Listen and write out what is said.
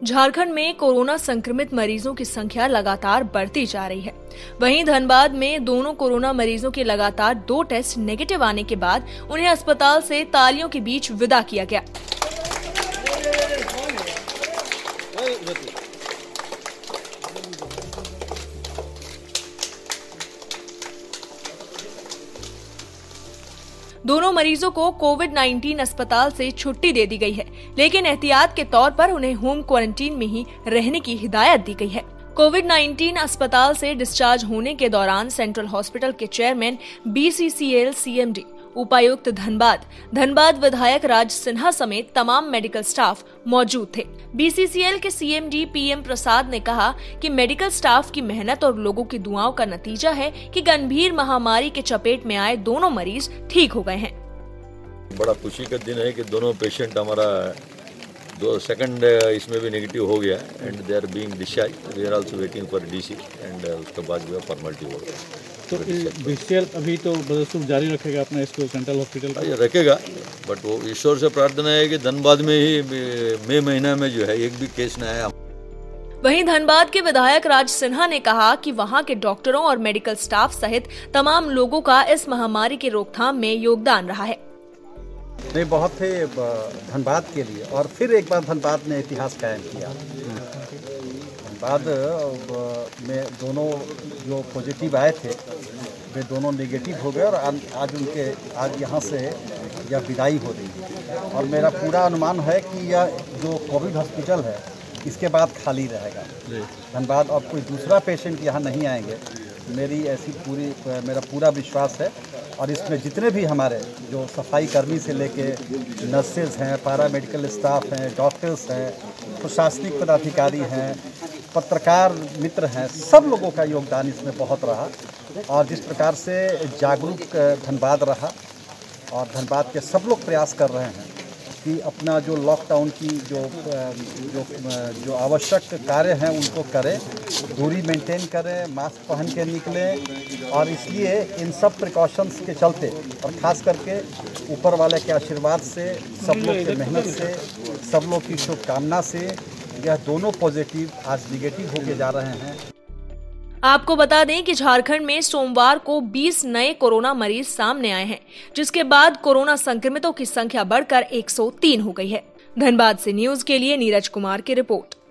झारखंड में कोरोना संक्रमित मरीजों की संख्या लगातार बढ़ती जा रही है। वहीं धनबाद में दोनों कोरोना मरीजों के लगातार 2 टेस्ट नेगेटिव आने के बाद उन्हें अस्पताल से तालियों के बीच विदा किया गया। दोनों मरीजों को कोविड-19 अस्पताल से छुट्टी दे दी गई है, लेकिन एहतियात के तौर पर उन्हें होम क्वारंटीन में ही रहने की हिदायत दी गई है। कोविड-19 अस्पताल से डिस्चार्ज होने के दौरान सेंट्रल हॉस्पिटल के चेयरमैन BCCL CMD, उपायुक्त धनबाद विधायक राज सिन्हा समेत तमाम मेडिकल स्टाफ मौजूद थे। BCCL के CMD PM प्रसाद ने कहा कि मेडिकल स्टाफ की मेहनत और लोगों की दुआओं का नतीजा है कि गंभीर महामारी के चपेट में आए दोनों मरीज ठीक हो गए हैं। बड़ा खुशी का दिन है कि दोनों पेशेंट हमारा 2 सेकंड इसमें भी नेगेटिव हो गया and they are being discharge. We are also waiting for DC and उसके बाद जो है फॉर्मेलिटी होगा। तो BCCL अभी तो बदस्तूर जारी रखेगा अपना इसको सेंट्रल हॉस्पिटल रखेगा, बट वो ईश्वर से प्रार्थना है कि धनबाद में ही मई महीना में जो है एक भी केस न आया। वहीं धनबाद के विधायक राज सिन्हा ने कहा कि वहां के डॉक्टरों और मेडिकल स्टाफ सहित तमाम लोगों का इस महामारी के रोकथाम में योगदान रहा है। नहीं, बहुत थे धनबाद के लिए, और फिर एक बार धनबाद ने इतिहास कायम किया। धनबाद में दोनों जो पॉजिटिव आए थे वे दोनों नेगेटिव हो गए और आज यहाँ से यह विदाई हो रही है। और मेरा पूरा अनुमान है कि यह जो कोविड हॉस्पिटल है इसके बाद खाली रहेगा धनबाद, और कोई दूसरा पेशेंट यहाँ नहीं आएंगे। मेरा पूरा विश्वास है। और इसमें जितने भी हमारे जो सफाई कर्मी से लेके नर्सेज हैं, पैरा मेडिकल स्टाफ हैं, डॉक्टर्स हैं, प्रशासनिक पदाधिकारी हैं, पत्रकार मित्र हैं, सब लोगों का योगदान इसमें बहुत रहा। और जिस प्रकार से जागरूक धनबाद रहा और धनबाद के सब लोग प्रयास कर रहे हैं कि अपना जो लॉकडाउन की जो आवश्यक कार्य हैं उनको करें, दूरी मेंटेन करें, मास्क पहन के निकलें। और इसलिए इन सब प्रिकॉशंस के चलते और ख़ास करके ऊपर वाले के आशीर्वाद से, सब लोग की मेहनत से, सब लोग की शुभकामना से यह दोनों पॉजिटिव आज निगेटिव होके जा रहे हैं। आपको बता दें कि झारखंड में सोमवार को 20 नए कोरोना मरीज सामने आए हैं, जिसके बाद कोरोना संक्रमितों की संख्या बढ़कर 103 हो गई है। धनबाद से न्यूज के लिए नीरज कुमार की रिपोर्ट।